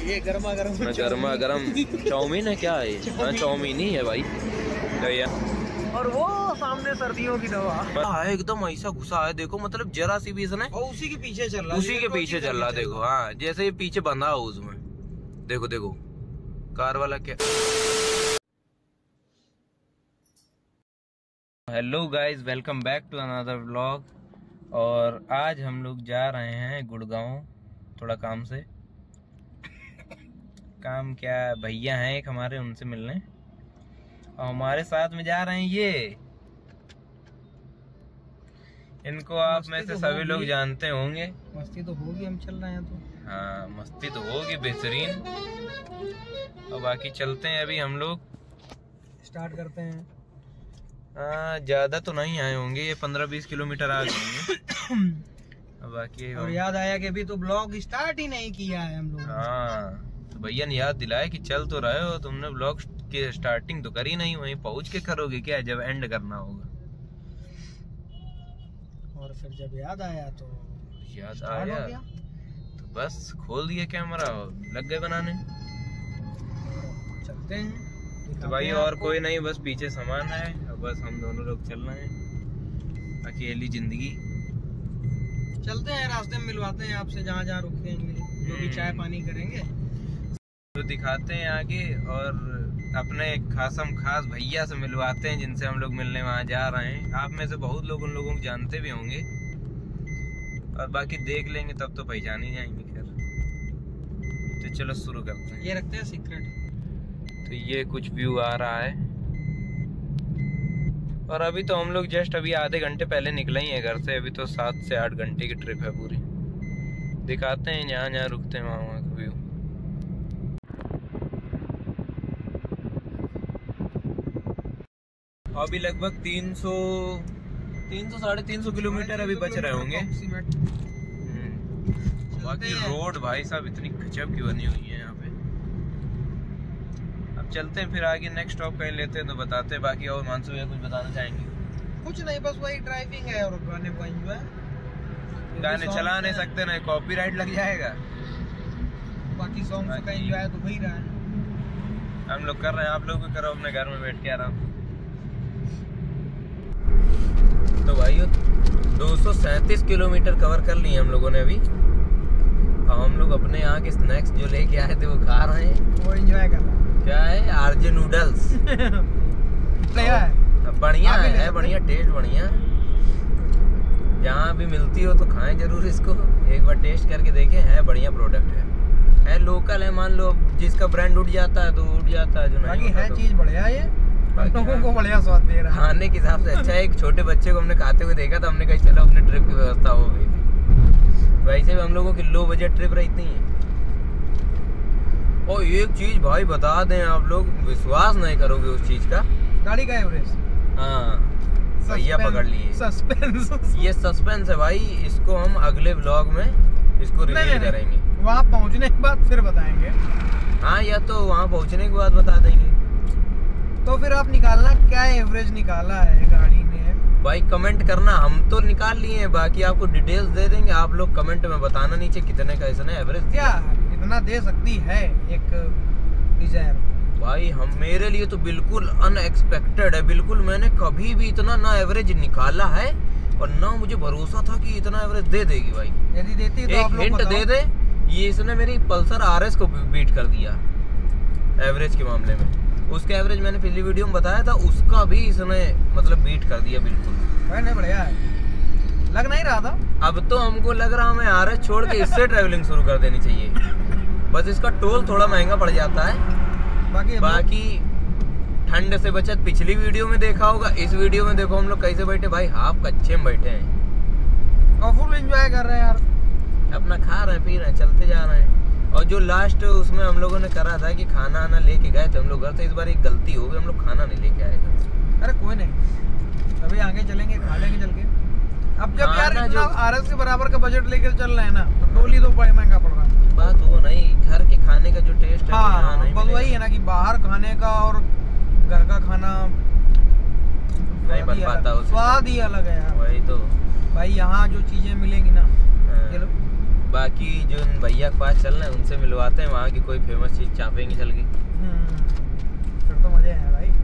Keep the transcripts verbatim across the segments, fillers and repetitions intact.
ये गर्मा गर्म गर्मा गर्म चाउमीन है, क्या है? हाँ चाउमीन ही है भाई। और वो सामने सर्दियों की दवा है, एकदम ऐसा घुसा है देखो, मतलब जरा सी भी इसने और उसी के पीछे चल रहा, उसी के पीछे चल रहा देखो। हाँ जैसे ये पीछे बंधा हो उसमें, देखो देखो कार वाला क्या। Hello guys, welcome back to another vlog. और आज हम लोग जा रहे हैं गुड़गांव, थोड़ा काम से। काम क्या, भैया हैं एक हमारे, उनसे मिलने। और हमारे साथ में जा रहे हैं ये, इनको आप में से तो सभी लोग जानते होंगे। मस्ती तो होगी, हम चल रहे हैं तो। हाँ मस्ती तो होगी बेहतरीन। और बाकी चलते हैं, अभी हम लोग स्टार्ट करते हैं। हाँ ज्यादा तो नहीं आए होंगे, ये पंद्रह बीस किलोमीटर आ गए होंगे। बाकी और याद आया कि अभी तो ब्लॉग स्टार्ट ही नहीं किया है हम लोग। हाँ तो भैया ने याद दिलाया कि चल तो रहे हो, तुमने ब्लॉग की स्टार्टिंग तो करी नहीं, वहीं पहुंच के करोगे क्या जब एंड करना होगा। और फिर जब याद आया तो याद आया तो बस खोल दिया कैमरा और लग गए बनाने। चलते हैं तो भाई और कोई नहीं, बस पीछे सामान है और बस हम दोनों लोग चल रहे हैं, अकेली जिंदगी। चलते हैं, रास्ते में मिलवाते हैं आपसे जहाँ जहाँ रुकेंगे, जो भी चाय पानी करेंगे तो दिखाते हैं आगे। और अपने खासम खास भैया से मिलवाते हैं जिनसे हम लोग मिलने वहाँ जा रहे हैं। आप में से बहुत लोग उन लोगों को जानते भी होंगे, और बाकी देख लेंगे तब तो पहचान ही जाएंगे। खैर तो चलो शुरू करते हैं। ये रखते हैं सीक्रेट। तो ये कुछ व्यू आ रहा है, और अभी तो हम लोग जस्ट अभी आधे घंटे पहले निकले ही हैं घर से। अभी तो सात से आठ घंटे की ट्रिप है पूरी। दिखाते हैं जहाँ जहाँ रुकते हैं वहाँ वहाँ का व्यू। अभी लगभग तीन सौ तीन सौ साढ़े तीन सौ किलोमीटर अभी बच रहे होंगे। बाकी रोड भाई साहब इतनी गजब की बनी हुई है यहाँ पे। अब चलते हैं फिर आगे, नेक्स्ट स्टॉप कहीं लेते हैं तो बताते हैं। बाकी और मानसू भैया कुछ बताना चाहेंगे? कुछ नहीं, बस वही ड्राइविंग है और गाने को एंजॉय। गाने चला नहीं सकते ना, कॉपीराइट लग जाएगा। बाकी सॉन्ग का एंजॉय तो हो ही रहा है, हम लोग कर रहे हैं, आप लोग भी करो अपने घर में बैठ के आराम। तो भाइयों दो सौ सैंतीस किलोमीटर कवर कर लिए हम लोगों ने अभी। और हम लोग अपने यहाँ के स्नैक्स जो लेके आए थे वो खा रहे हैं, वो एंजॉय कर रहे हैं। क्या है? RJ noodles. क्या है? बढ़िया है, बढ़िया टेस्ट बढ़िया। जहाँ भी मिलती हो तो खाएं जरूर इसको, एक बार टेस्ट करके देखें। है बढ़िया प्रोडक्ट है, है लोकल है। मान लो जिसका ब्रांड उठ जाता है तो उठ जाता है, जो नहीं है चीज बढ़िया। ये लोगों को बढ़िया स्वाद दे रहा है, खाने के हिसाब से अच्छा है। एक छोटे बच्चे को हमने खाते हुए देखा था, हमने कहा चलो अपने ट्रिप की व्यवस्था हो गई। वैसे भी हम लोगों की लो बजट ट्रिप रहती है। और एक चीज भाई बता दें, आप लोग विश्वास नहीं करोगे उस चीज का। गाड़ी का एवरेज, हाँ भैया पकड़ लिए। सस्पेंस, ये सस्पेंस है भाई, इसको हम अगले व्लॉग में इसको रिवील करेंगे। वहाँ पहुँचने के बाद फिर बताएंगे। हाँ या तो वहाँ पहुँचने के बाद बता देंगे। तो फिर आप निकालना क्या एवरेज निकाला है गाड़ी ने भाई, कमेंट करना। हम तो निकाल लिए हैं, बाकी आपको डिटेल्स दे देंगे। आप लोग कमेंट में बताना नीचे कितने का इसने एवरेज क्या इतना दे सकती है एक डिजायर। भाई हम मेरे लिए तो बिल्कुल अनएक्सपेक्टेड है, बिल्कुल मैंने कभी भी इतना ना एवरेज निकाला है और ना मुझे भरोसा था कि इतना एवरेज दे देगी भाई। यदि देती है तो एक आप लोग हिंट दे दे, ये इसने मेरी पल्सर आरएस को बीट कर दिया एवरेज के मामले में। उसका एवरेज मैंने पिछली वीडियो में बताया था, उसका भी इसने मतलब बीट कर दिया बिल्कुल। नहीं बढ़िया है, लग नहीं रहा था। अब तो हमको लग रहा हमें आरएस छोड़ के इससे ट्रैवलिंग शुरू कर देनी चाहिए। बस इसका टोल थोड़ा महंगा पड़ जाता है। बाकी बाकी ठंड से बचत पिछली वीडियो में देखा होगा, इस वीडियो में देखो हम लोग कैसे बैठे भाई, हाफ कच्चे में बैठे हैं और फुल एंजॉय कर रहे हैं यार। अपना खा रहे हैं, पी रहे हैं, चलते जा रहे हैं। और जो लास्ट उसमें हम लोगों ने करा था कि खाना आना लेके गए थे हम लोग घर से, इस बार एक गलती हो गई, हम लोग खाना नहीं लेके आए घर से। अरे कोई नहीं, अभी आगे चलेंगे, खा लेंगे चल के। अब जब यार इतना आरएस के बराबर का बजट लेकर चल रहे हैं ना, तो टोली तो बड़ा महंगा पड़ रहा है। बात वो नहीं, घर के खाने का जो टेस्ट है हाँ, नहीं बस वही है ना कि बाहर खाने का और घर का खाना नहीं बन पाता, स्वाद ही अलग है यार। वही तो भाई यहाँ जो चीजें मिलेंगी ना, चलो बाकी जो भैया के पास चल रहे हैं उनसे मिलवाते हैं, वहाँ की कोई फेमस चीज चापेंगे चल के। फिर तो मजे हैं भाई।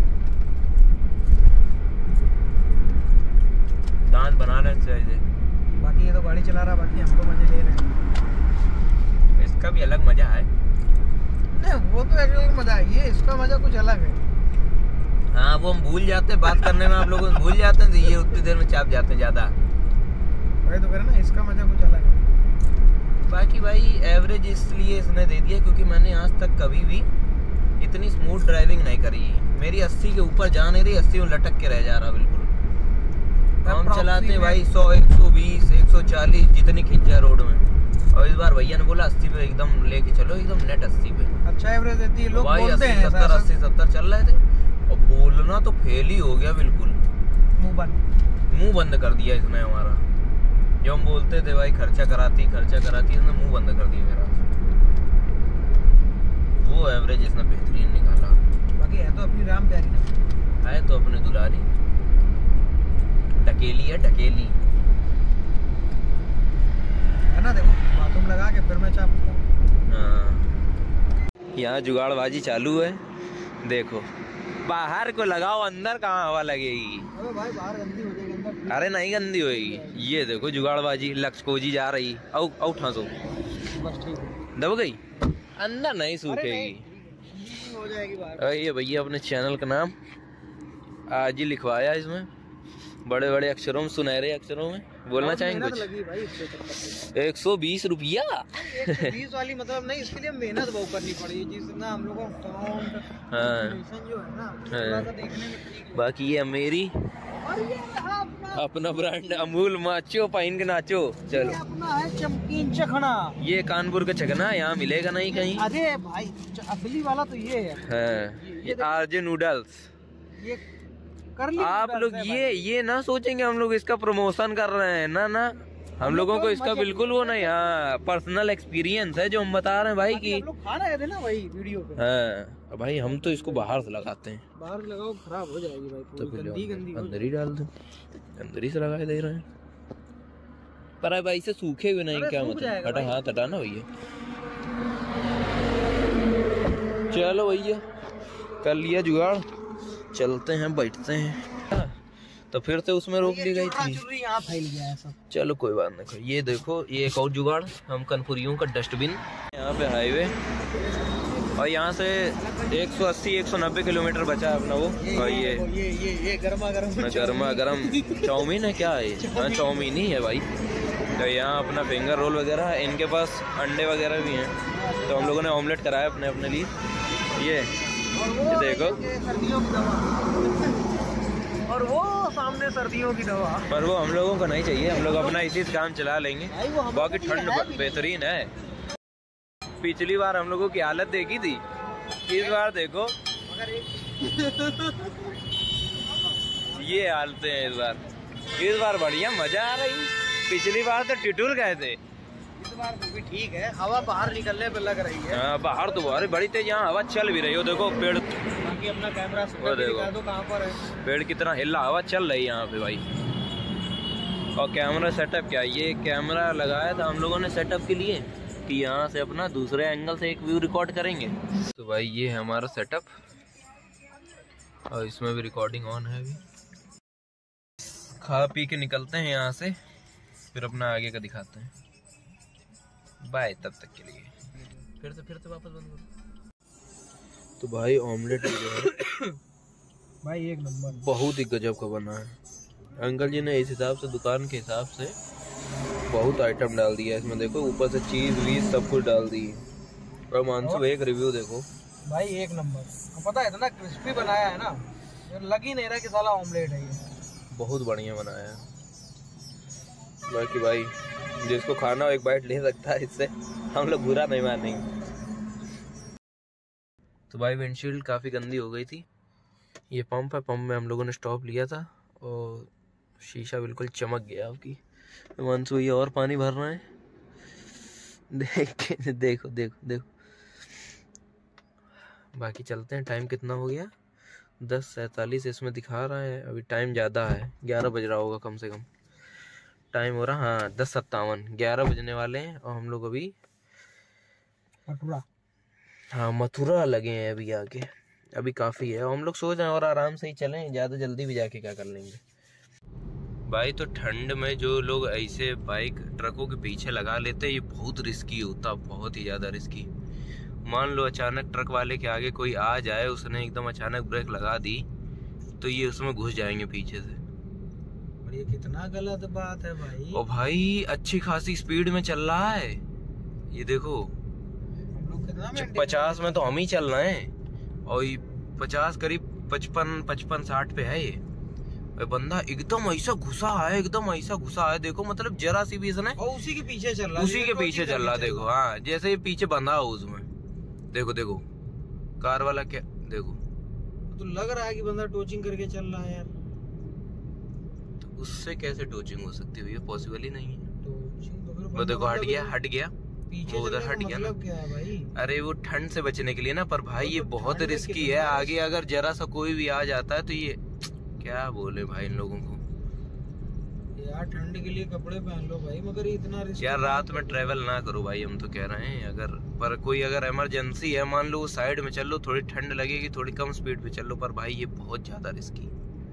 दांत बना लें चाहिए। बाकी ये तो गाड़ी चला रहा, बाकी हम तो मजे ले रहे हैं। इसका भी अलग मजा है। नहीं वो तो अलग मजा है, ये इसका मजा कुछ अलग है। हाँ वो हम भूल जाते हैं बात करने में, आप लोगों को भूल जाते हैं तो ये उतनी देर में चाप जाते हैं ज्यादा। भाई तो करे ना, इसका मजा कुछ अलग है। बाकी भाई एवरेज इसलिए इसने दे दिया क्योंकि मैंने आज तक कभी भी इतनी स्मूथ ड्राइविंग नहीं करी। मेरी अस्सी के ऊपर जा नहीं रही, अस्सी में लटक के रह जा रहा बिल्कुल। हम चलाते हैं भाई सौ, एक सौ बीस, एक सौ चालीस जितनी खिंच जाए रोड में। और इस बार भैया ने बोला अस्सी पे एकदम लेके चलो, एकदम नेट अस्सी पे। अच्छा एवरेज देती है, लोग भाई बोलते अस्सी हैं सत्तर अस्सी सत्तर चल रहे थे और बोलना तो फेल ही हो गया बिल्कुल। मुंह बंद मुंह बंद कर दिया इसने हमारा। जो हम बोलते थे भाई खर्चा कराती खर्चा कराती, इसने मुंह बंद कर दिया मेरा। वो एवरेज इसने बेहतरीन निकाला। बाकी है तो अपनी राम प्यारी ना, है तो अपने दुलारी, टकेली है टकेली है ना। देखो बाथरूम लगा के फिर मैं चापता हूँ। हाँ यहाँ जुगाड़बाजी चालू है। देखो बाहर को लगाओ, अंदर कहाँ हवा लगेगी। अरे भाई बाहर गंदी हो जाएगी, अंदर। अरे नहीं गंदी होएगी। ये देखो जुगाड़बाजी लक्ष्कोजी जा रही। औ औ ठासो बस ठीक है, दब गई, अंदर नहीं सूखेगी। हो जाएगी बाहर। और ये भैया अपने चैनल का नाम आज ही लिखवाया इसमें बड़े बड़े अक्षरों में, सुनहरे अक्षरों में। बोलना चाहेंगे कुछ? लगी भाई एक सौ बीस रुपया बीस वाली मतलब नहीं, इसके लिए मेहनत बहुत करनी पड़ी जितना हम लोगों को साउंड जो है ना थोड़ा सा देखने में ठीक। बाकी ये मेरी अपना ब्रांड अमूल माचो पाइन के नाचो। चलो अपना है चमकीन चखना, ये कानपुर का चखना, यहाँ मिलेगा नहीं कहीं। अरे भाई असली वाला तो ये है। हाँ ये आरजे नूडल्स। ये कर ली आप लोग ये ये ना सोचेंगे हम लोग इसका प्रमोशन कर रहे हैं, ना ना हम लोगों को इसका बिल्कुल वो नहीं। हाँ पर्सनल एक्सपीरियंस है जो हम बता रहे हैं भाई की। हम लोग खा रहे थे ना भाई वीडियो पे। हाँ भाई हम तो इसको बाहर से लगाते हैं। बाहर लगाओ खराब हो जाएगी भाई, तो पूरी गंदी गंदी अंदर ही डाल दो, अंदर ही से लगा दे रहे हैं। पर भाई से सूखे हुए नहीं, क्या मतलब। हटा हाथ हटाना भैया। चलो भैया कर लिया जुगाड़, चलते हैं बैठते हैं। तो फिर से उसमें रोक ली गई थी। यहाँ फैल गया है सब। चलो कोई बात नहीं। ये देखो ये एक और जुगाड़, हम कनपुरियों का डस्टबिन। यहाँ पे हाईवे और यहाँ से एक सौ अस्सी एक सौ नब्बे किलोमीटर बचा है अपना वो। और ये ये ये ये गर्मा गर्म गर्मा गर्म चाउमीन है, क्या है ये? हाँ चाउमीन ही है भाई। तो यहाँ अपना फिंगर रोल वगैरह है, इनके पास अंडे वगैरह भी हैं। तो हम लोगों ने ऑमलेट कराया अपने अपने लिए। ये ये देखो, सर्दियों की दवा, और वो सामने सर्दियों की दवा। पर वो हम लोगों को नहीं चाहिए, हम लोग अपना इसी से काम चला लेंगे। बाकी ठंड बेहतरीन है। पिछली बार हम लोगों की हालत देखी थी, इस बार देखो ये हालतें हैं इस बार। इस बार बढ़िया मजा आ रही। पिछली बार तो टिटुल गए थे, इस बार भी ठीक है। हवा बाहर निकलने पे लग रही है। हाँ बाहर तो बाहर बड़ी तेज, यहाँ हवा चल भी रही हो। देखो पेड़, बाकी अपना कैमरा वो देखो दो कहाँ पर है, पेड़ कितना हिला, हवा चल रही है यहाँ पे भाई। और कैमरा सेटअप क्या, ये कैमरा लगाया था हम लोगों ने सेटअप के लिए कि यहाँ से अपना दूसरे एंगल से एक व्यू रिकॉर्ड करेंगे। तो भाई ये है हमारा सेटअप और इसमें भी रिकॉर्डिंग ऑन है अभी। खा पी के निकलते हैं यहाँ से, फिर अपना आगे का दिखाते हैं। बाय तब तक के लिए। फिर से फिर से वापस बंद करो। तो भाई ऑमलेट जो है भाई एक नंबर, बहुत ही गजब का बना है। अंकल जी ने इस हिसाब से दुकान के हिसाब से बहुत आइटम डाल दिया इसमें। देखो ऊपर से चीज वीज सब कुछ डाल दी। और मानसू एक रिव्यू देखो भाई एक नंबर। पता है इतना क्रिस्पी बनाया है ना, लग ही नहीं रहा कि साला ऑमलेट है ये। बहुत बढ़िया बनाया है। बाकी भाई जिसको खाना हो एक बाइट ले सकता है, इससे हम लोग बुरा नहीं मानेंगे। तो भाई विंडशील्ड काफ़ी गंदी हो गई थी। ये पंप है, पंप में हम लोगों ने स्टॉप लिया था और शीशा बिल्कुल चमक गया आपकी। मंसू ये और पानी भर रहे हैं, देख के देखो देखो देखो। बाकी चलते हैं। टाइम कितना हो गया? दस सैंतालीस इसमें दिखा रहा है। अभी टाइम ज़्यादा है, ग्यारह बज रहा होगा कम से कम। टाइम हो रहा हाँ दस सत्तावन, ग्यारह बजने वाले हैं और हम लोग अभी मथुरा, हाँ मथुरा लगे हैं अभी आके। अभी काफ़ी है, हम लोग सोच रहे हैं और आराम से ही चलें, ज़्यादा जल्दी भी जाके क्या कर लेंगे भाई। तो ठंड में जो लोग ऐसे बाइक ट्रकों के पीछे लगा लेते हैं, ये बहुत रिस्की होता, बहुत ही ज़्यादा रिस्की। मान लो अचानक ट्रक वाले के आगे कोई आ जाए, उसने एकदम अचानक ब्रेक लगा दी तो ये उसमें घुस जाएंगे पीछे से। और ये कितना गलत बात है भाई। ओ भाई अच्छी खासी स्पीड में चल रहा है, ये देखो हम लोग कितना पचास में तो हम ही चल रहे हैं और ये पचास करीब पचपन पचपन साठ पे है ये। बंदा एकदम ऐसा घुसा है, एकदम ऐसा घुसा है, देखो मतलब जरा सी भी इसने और उसी के पीछे चल रहा है, उसी के पीछे चल रहा, देखो हाँ जैसे ये पीछे बंधा हो उसमें, देखो देखो कार वाला क्या, देखो तो लग रहा है कि बंदा टोचिंग करके चल रहा है यार। तो उससे कैसे टोचिंग हो सकती है, ये पॉसिबल ही नहीं है। टोचिंग तो फिर वो देखो हट गया हट गया पीछे वो उधर हट गया ना। मतलब क्या है भाई? अरे वो ठंड से बचने के लिए ना, पर भाई ये तो बहुत ठंड में रिस्की कितना है, आगे अगर जरा सा कोई भी आ जाता है तो ये क्या बोले भाई इन लोगों को। यार ठंड के लिए कपड़े पहन लो भाई, मगर इतना रिस्क यार रात में ट्रेवल ना करो भाई, हम तो कह रहे हैं। अगर पर कोई अगर इमरजेंसी है, मान लो साइड में चल लो, थोड़ी ठंड लगेगी, थोड़ी कम स्पीड पे चल लो, पर भाई ये बहुत ज्यादा रिस्की।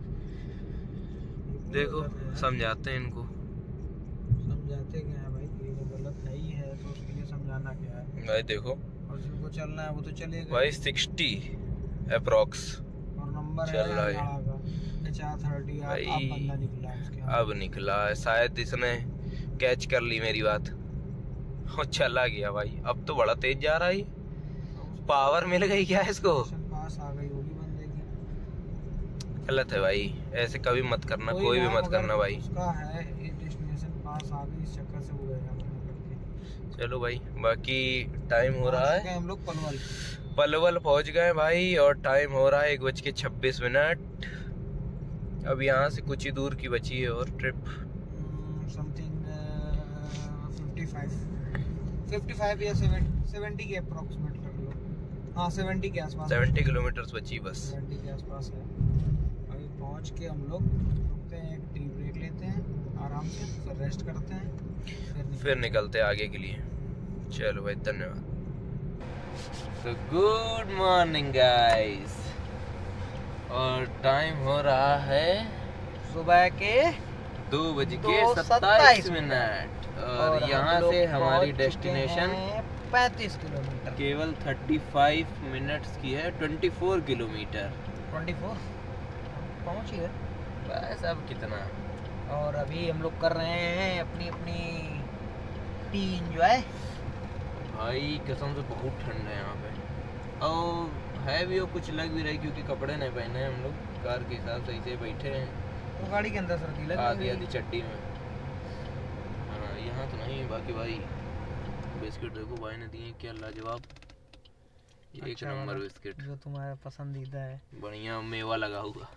देखो समझाते हैं इनको, समझाते क्या है भाई, ये तो गलत है ही है, तो उसके लिए समझाना क्या है भाई। देखो और जिनको चलना है वो तो चलेगा भाई सिक्सटी अप्रोक्स और नंबर चल रहा है भाई। बंदा निकला उसके अब निकला है, शायद इसने कैच कर ली मेरी बात और चला गया भाई। अब तो बड़ा तेज जा रहा है, पावर मिल गई क्या इसको? पास आ गई होगी बंदे की। गलत है भाई, ऐसे कभी मत करना, कोई कोई भी मत अगर करना भाई। उसका है डेस्टिनेशन पास आ गई, इस चक्कर से हो गया। चलो भाई बाकी टाइम हो रहा है, हम लोग पलवल पलवल पहुंच गए भाई और टाइम हो रहा है एक बज के छब्बीस मिनट। अब यहाँ से कुछ ही दूर की बची है और trip something fifty five fifty five या सेवेंटी के अप्रोक्सीमेट कर लो। हाँ सेवेंटी के आसपास, सेवेंटी किलोमीटर बची बस, सेवेंटी के आसपास है। अभी पहुँच के हम लोग रुकते हैं, एक टी ब्रेक लेते हैं आराम से, फिर रेस्ट करते हैं, फिर, फिर निकलते हैं आगे के लिए। चलो भाई धन्यवाद। तो गुड मॉर्निंग गाइस, और टाइम हो रहा है सुबह के दो बज के सत्ताईस मिनट और, और यहाँ से हमारी डेस्टिनेशन पैंतीस किलोमीटर केवल पैंतीस मिनट्स की है, चौबीस किलोमीटर चौबीस पहुँच ही है बस। अब कितना, और अभी हम लोग कर रहे हैं अपनी अपनी टी एंजॉय भाई। कसम से बहुत ठंड है यहाँ पे, और है भी और कुछ लग भी रही क्योंकि कपड़े नहीं पहने हैं हम लोग, कार के हिसाब से ऐसे बैठे हैं, वो गाड़ी के अंदर सर्दी लग आधी आधी चट्टी में। हाँ यहाँ तो नहीं, बाकी भाई बिस्किट देखो भाई ने दिए क्या लाजवाब, एक अच्छा नंबर बिस्किट जो तुम्हारा पसंदीदा है, बढ़िया मेवा लगा हुआ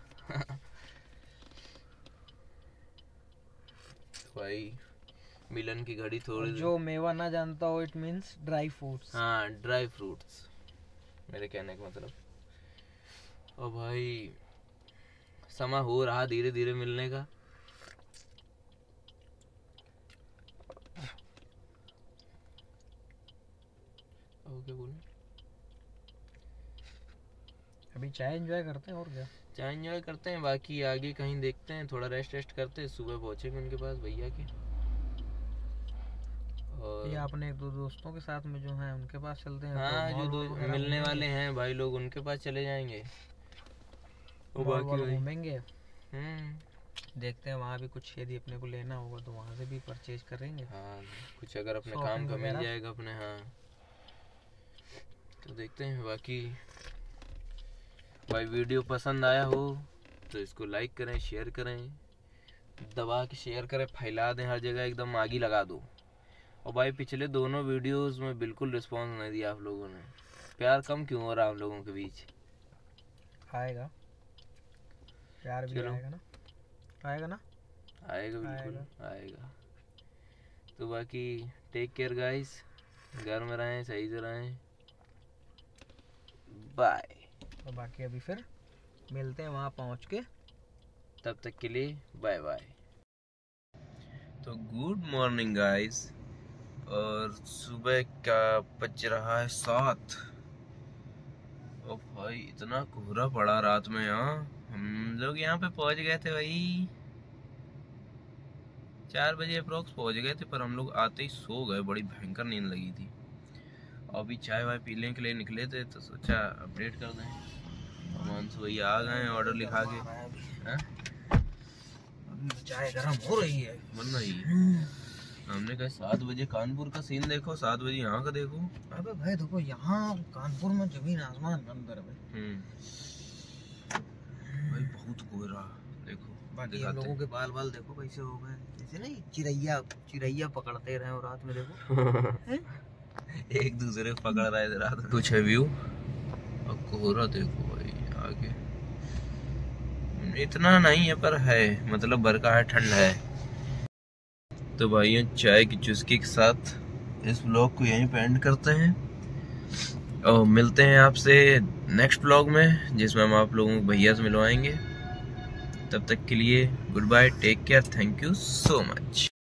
भाई मिलन की घड़ी थोड़ी, जो मेवा ना जानता हो इट मींस ड्राई फ्रूट्स। हाँ ड्राई फ्रूट्स मेरे कहने का मतलब। और भाई समय हो रहा धीरे धीरे मिलने का, ओके बोलो। अभी चाय एंजॉय करते हैं और क्या, चाय एंजॉय करते हैं, बाकी आगे कहीं देखते हैं, थोड़ा रेस्ट रेस्ट करते हैं, सुबह पहुंचेंगे उनके पास भैया के। और ये अपने एक दो दोस्तों के साथ में जो हैं उनके पास चलते हैं। हाँ जो दो मिलने वाले हैं भाई लोग उनके पास चले जाएंगे, वो बाकी घूमेंगे। हम्म देखते हैं वहाँ भी कुछ यदि अपने को लेना होगा तो वहाँ से भी परचेज करेंगे। हाँ कुछ अगर अपने काम का मिल जाएगा अपने, हाँ तो देखते हैं। बाकी भाई वीडियो पसंद आया हो तो इसको लाइक करें, शेयर करें, दबा के शेयर करें, फैला दें हर जगह, एकदम आगी लगा दो। और भाई पिछले दोनों वीडियोस में बिल्कुल रिस्पांस नहीं दिया आप लोगों ने, प्यार कम क्यों हो रहा है हम लोगों के बीच? आएगा प्यार भी आएगा ना, आएगा ना, आएगा बिल्कुल आएगा, आएगा। तो बाकी टेक केयर गाइस, घर में रहें, सही से रहें, बाय। और बाकी अभी फिर मिलते हैं वहाँ पहुँच के, तब तक के लिए बाय बाय। तो गुड मॉर्निंग गाइस, और सुबह का बज रहा है सात। ओ भाई इतना कोहरा पड़ा रात में। यहाँ हम लोग यहाँ पे पहुंच गए थे भाई चार बजे अप्रोक्स पहुंच गए थे, पर हम लोग आते ही सो गए, बड़ी भयंकर नींद लगी थी। अभी चाय वाय पीने के लिए निकले थे तो सोचा अपडेट कर दें। मानसू भैया आ गए ऑर्डर लिखा के। चाय गरम हो रही है, बन रही है। हमने कहा सात बजे कानपुर का सीन देखो, सात बजे यहाँ का देखो। अबे भाई देखो यहाँ कानपुर में जमीन आसमान अंदर है हम्म भाई बहुत कोहरा देखो। बाकी हम लोगों के बाल बाल देखो कैसे हो गए, जैसे नहीं चिड़ैया चिड़ैया पकड़ते रहे और रात में देखो एक दूसरे को पकड़ रहे थे रात में। कुछ है व्यू और कोहरा देखो भाई आगे इतना नहीं है पर है, मतलब बरका है, ठंड है। तो भाइयों चाय की चुस्की के साथ इस व्लॉग को यहीं पे एंड करते हैं और मिलते हैं आपसे नेक्स्ट व्लॉग में, जिसमें हम आप लोगों को भैया से मिलवाएंगे। तब तक के लिए good bye, take care, thank you so much.